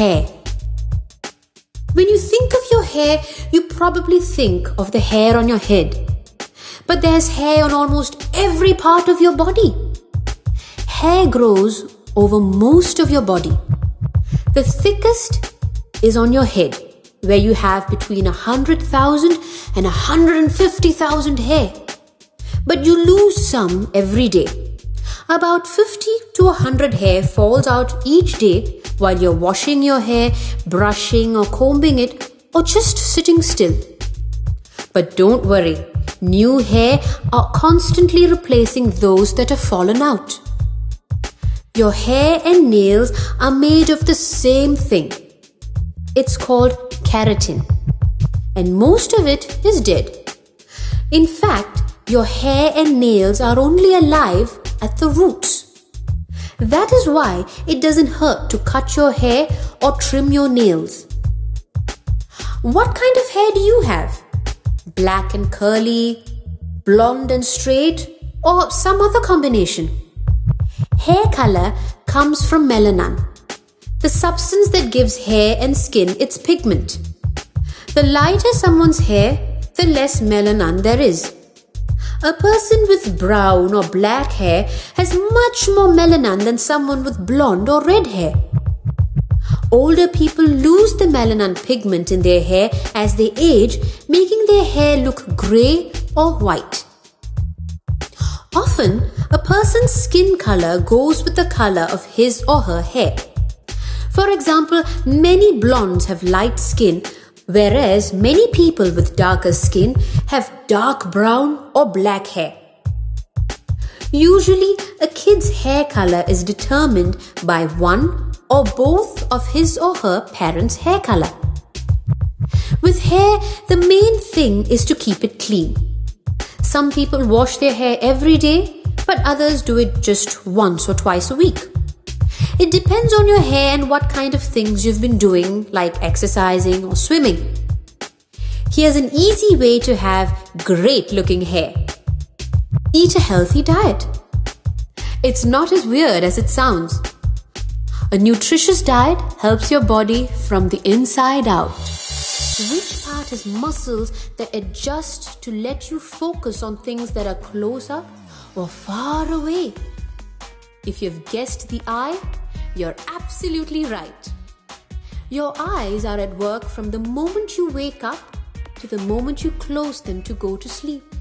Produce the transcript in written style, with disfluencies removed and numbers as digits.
hair. When you think of your hair, you probably think of the hair on your head. But there's hair on almost every part of your body. Hair grows over most of your body. The thickest is on your head, where you have between 100,000 and 150,000 hair. But you lose some every day. About 50 to 100 hair falls out each day while you're washing your hair, brushing or combing it, or just sitting still. But don't worry, new hair are constantly replacing those that have fallen out. Your hair and nails are made of the same thing. It's called keratin, and most of it is dead. In fact, your hair and nails are only alive at the roots. That is why it doesn't hurt to cut your hair or trim your nails. What kind of hair do you have? Black and curly, blonde and straight, or some other combination? Hair color comes from melanin, the substance that gives hair and skin its pigment. The lighter someone's hair, the less melanin there is. A person with brown or black hair has much more melanin than someone with blonde or red hair. Older people lose the melanin pigment in their hair as they age, making their hair look grey or white. Often, a person's skin color goes with the color of his or her hair. For example, many blondes have light skin, whereas many people with darker skin have dark brown or black hair. Usually, a kid's hair color is determined by one or both of his or her parents' hair color. With hair, the main thing is to keep it clean. Some people wash their hair every day, but others do it just once or twice a week. It depends on your hair and what kind of things you've been doing, like exercising or swimming. Here's an easy way to have great looking hair. Eat a healthy diet. It's not as weird as it sounds. A nutritious diet helps your body from the inside out. Which part has muscles that adjust to let you focus on things that are close up or far away? If you've guessed the eye, you're absolutely right. Your eyes are at work from the moment you wake up to the moment you close them to go to sleep.